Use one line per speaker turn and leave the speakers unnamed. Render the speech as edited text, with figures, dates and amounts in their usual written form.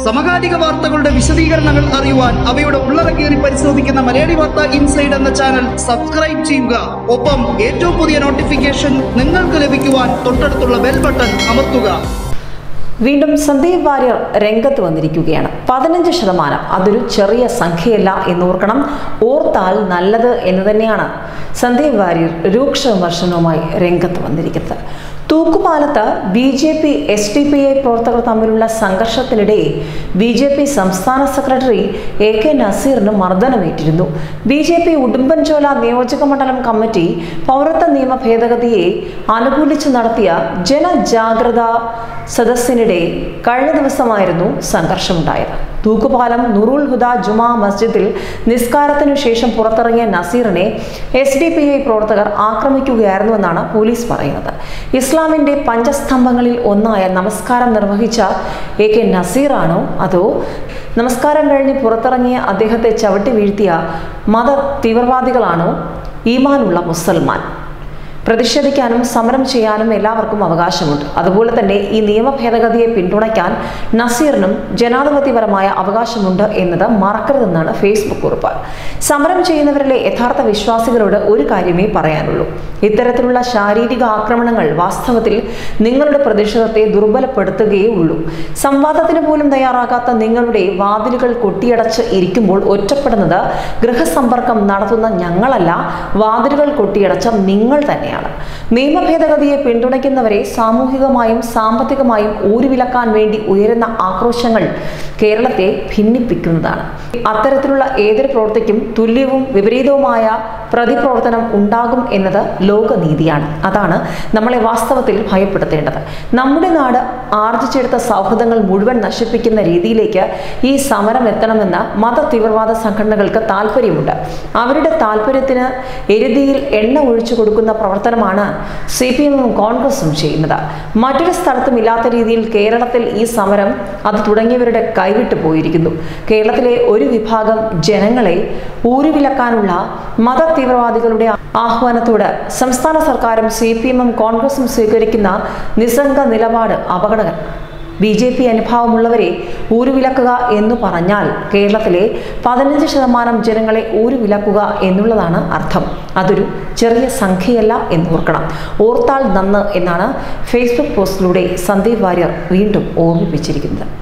സമകാലിക വാർത്തകളുടെ വിശദീകരണങ്ങൾ അറിയുവാൻ അവയുടെ ഉള്ളടക്കേറി പരിശോധിക്കുന്ന മലയാളി വാർത്ത ഇൻസൈഡ് എന്ന ചാനൽ സബ്സ്ക്രൈബ് ചെയ്യുക. ഒപ്പം ഏറ്റവും പുതിയ നോട്ടിഫിക്കേഷൻ നിങ്ങൾക്ക് ലഭിക്കുവാൻ തൊട്ടടുത്തുള്ള ബെൽ ബട്ടൺ അമർത്തുക.
വീണ്ടും സന്ദീപ് വാര്യർ രംഗത്ത് വന്നിരിക്കുകയാണ്. 15%, അതൊരു ചെറിയ സംഖ്യയല്ല എന്നോർക്കണം. ഓർത്താൽ നല്ലത് എന്ന് തന്നെയാണ് സന്ദീപ് വാര്യർ രൂക്ഷ വിമർശനവുമായി രംഗത്ത് വന്നിരിക്കുന്നത്. തൂക്കുപാലത്ത് BJP SDPI പ്രവർത്തകർ തമ്മിലുള്ള സംഘർഷത്തിനിടെ BJP സംസ്ഥാന സെക്രട്ടറി AK നസീറിന് മർദ്ദനമേറ്റിരുന്നു. BJP ഉടുമ്പൻചോല നിയോജക മണ്ഡലം കമ്മിറ്റി പൗരത്വ നിയമ ഭേദഗതിയെ അനുകൂലിച്ച് നടത്തിയ ജനജാഗ്രതാ സദസ്സിനിടെ കഴിഞ്ഞ ദിവസമായിരുന്നു സംഘർഷമുണ്ടായത്. തൂക്കുപാലം നുറുൽ ഹുദ ജുമാ മസ്ജിദിൽ നിസ്കാരത്തിനു ശേഷം പുറത്തിറങ്ങിയ നസീറിനെ SDPI പ്രവർത്തകർ ആക്രമിക്കുകയായിരുന്നുവെന്നാണ് പോലീസ് പറയുന്നത്. ഇസ്ലാമിന്റെ പഞ്ചസ്തംഭങ്ങളിൽ ഒന്നായ നമസ്കാരം നിർവഹിച്ച AK നസീറാണോ അതോ നമസ്കാരം കഴിഞ്ഞ് പുറത്തിറങ്ങിയ അദ്ദേഹത്തെ ചവിട്ടി വീഴ്ത്തിയ മത തീവ്രവാദികളാണോ ഈമാനുള്ള മുസൽമാൻ? പ്രതിഷേധിക്കാനും സമരം ചെയ്യാനും എല്ലാവർക്കും അവകാശമുണ്ട്. അതുപോലെ തന്നെ ഈ നിയമ ഭേദഗതിയെ പിന്തുണയ്ക്കാൻ നസീറിനും ജനാധിപത്യപരമായ അവകാശമുണ്ട് എന്നത് മറക്കരുതെന്നാണ് ഫേസ്ബുക്ക് കുറിപ്പ്. സമരം ചെയ്യുന്നവരിലെ യഥാർത്ഥ വിശ്വാസികളോട് ഒരു കാര്യമേ പറയാനുള്ളൂ. ഇത്തരത്തിലുള്ള ശാരീരിക ആക്രമണങ്ങൾ വാസ്തവത്തിൽ നിങ്ങളുടെ പ്രതിഷേധത്തെ ദുർബലപ്പെടുത്തുകയേ ഉള്ളൂ. സംവാദത്തിന് പോലും തയ്യാറാകാത്ത നിങ്ങളുടെ വാതിലുകൾ കൊട്ടിയടച്ച് ഇരിക്കുമ്പോൾ ഒറ്റപ്പെടുന്നത് ഗൃഹസമ്പർക്കം നടത്തുന്ന ഞങ്ങളല്ല, വാതിലുകൾ കൊട്ടിയടച്ച നിങ്ങൾ തന്നെ. നിയമ ഭേദഗതിയെ പിന്തുണയ്ക്കുന്നവരെ സാമൂഹികമായും സാമ്പത്തികമായും ഊരുവിലക്കാൻ വേണ്ടി ഉയരുന്ന ആക്രോശങ്ങൾ കേരളത്തെ ഭിന്നിപ്പിക്കുന്നതാണ്. അത്തരത്തിലുള്ള ഏതൊരു പ്രവൃത്തിക്കും തുല്യവും വിപരീതവുമായ പ്രതിപ്രവർത്തനം ഉണ്ടാകും എന്നത് ലോകനീതിയാണ്. അതാണ് നമ്മളെ വാസ്തവത്തിൽ ഭയപ്പെടുത്തേണ്ടത്. നമ്മുടെ നാട് ആർജിച്ചെടുത്ത സൗഹൃദങ്ങൾ മുഴുവൻ നശിപ്പിക്കുന്ന രീതിയിലേക്ക് ഈ സമരം എത്തണമെന്ന് മത തീവ്രവാദ സംഘടനകൾക്ക് താല്പര്യമുണ്ട്. അവരുടെ താല്പര്യത്തിന് എരുതിയിൽ എണ്ണ ഒഴിച്ചു കൊടുക്കുന്ന പ്രവർത്തനമാണ് CPM-ഉം കോൺഗ്രസും ചെയ്യുന്നത്. മറ്റൊരു സ്ഥലത്തും ഇല്ലാത്ത രീതിയിൽ കേരളത്തിൽ ഈ സമരം അത് തുടങ്ങിയവരുടെ കൈവിട്ടു പോയിരിക്കുന്നു. കേരളത്തിലെ ഒരു വിഭാഗം ജനങ്ങളെ ഊരുവിലക്കാനുള്ള മത തീവ്രവാദികളുടെ ആഹ്വാനത്തോട് സംസ്ഥാന സർക്കാരും CPM-ഉം കോൺഗ്രസും സ്വീകരിക്കുന്ന നിസ്സംഗ നിലപാട് അപകടകരം. BJP അനുഭാവമുള്ളവരെ ഊരുവിലക്കുക എന്ന് പറഞ്ഞാൽ കേരളത്തിലെ 15% ജനങ്ങളെ ഊരുവിലക്കുക എന്നുള്ളതാണ് അർത്ഥം. അതൊരു ചെറിയ സംഖ്യയല്ല എന്നോർക്കണം. ഓർത്താൽ നന്ന് എന്നാണ് ഫേസ്ബുക്ക് പോസ്റ്റിലൂടെ സന്ദീപ് വാര്യർ വീണ്ടും ഓർമ്മിപ്പിച്ചിരിക്കുന്നത്.